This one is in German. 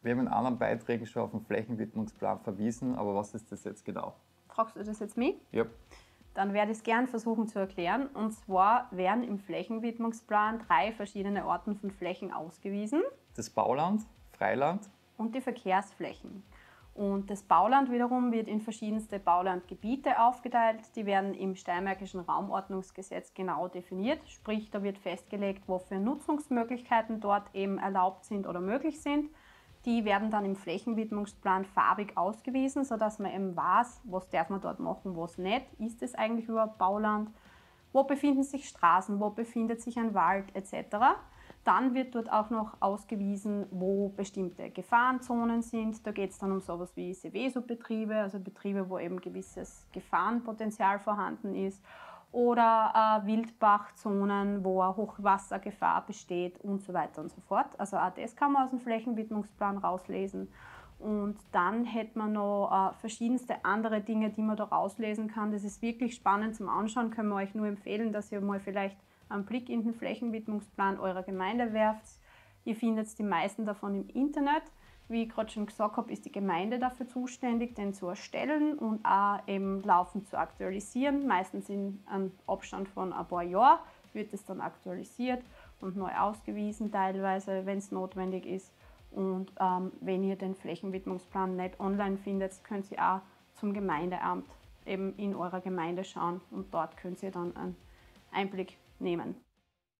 Wir haben in anderen Beiträgen schon auf den Flächenwidmungsplan verwiesen, aber was ist das jetzt genau? Fragst du das jetzt mich? Ja. Dann werde ich es gern versuchen zu erklären. Und zwar werden im Flächenwidmungsplan 3 verschiedene Arten von Flächen ausgewiesen. Das Bauland, Freiland und die Verkehrsflächen. Und das Bauland wiederum wird in verschiedenste Baulandgebiete aufgeteilt. Die werden im Steiermärkischen Raumordnungsgesetz genau definiert. Sprich, da wird festgelegt, wofür Nutzungsmöglichkeiten dort eben erlaubt sind oder möglich sind. Die werden dann im Flächenwidmungsplan farbig ausgewiesen, sodass man eben weiß, was darf man dort machen, was nicht. Ist es eigentlich überhaupt Bauland? Wo befinden sich Straßen? Wo befindet sich ein Wald etc.? Dann wird dort auch noch ausgewiesen, wo bestimmte Gefahrenzonen sind. Da geht es dann um sowas wie Seveso-Betriebe, also Betriebe, wo eben gewisses Gefahrenpotenzial vorhanden ist. Oder Wildbachzonen, wo eine Hochwassergefahr besteht und so weiter und so fort. Also auch das kann man aus dem Flächenwidmungsplan rauslesen. Und dann hätte man noch verschiedenste andere Dinge, die man da rauslesen kann. Das ist wirklich spannend zum Anschauen. Können wir euch nur empfehlen, dass ihr mal vielleicht einen Blick in den Flächenwidmungsplan eurer Gemeinde werft. Ihr findet die meisten davon im Internet. Wie ich gerade schon gesagt habe, ist die Gemeinde dafür zuständig, den zu erstellen und auch eben laufend zu aktualisieren. Meistens in einem Abstand von ein paar Jahren wird es dann aktualisiert und neu ausgewiesen, teilweise, wenn es notwendig ist. Und wenn ihr den Flächenwidmungsplan nicht online findet, könnt ihr auch zum Gemeindeamt eben in eurer Gemeinde schauen und dort könnt ihr dann einen Einblick nehmen.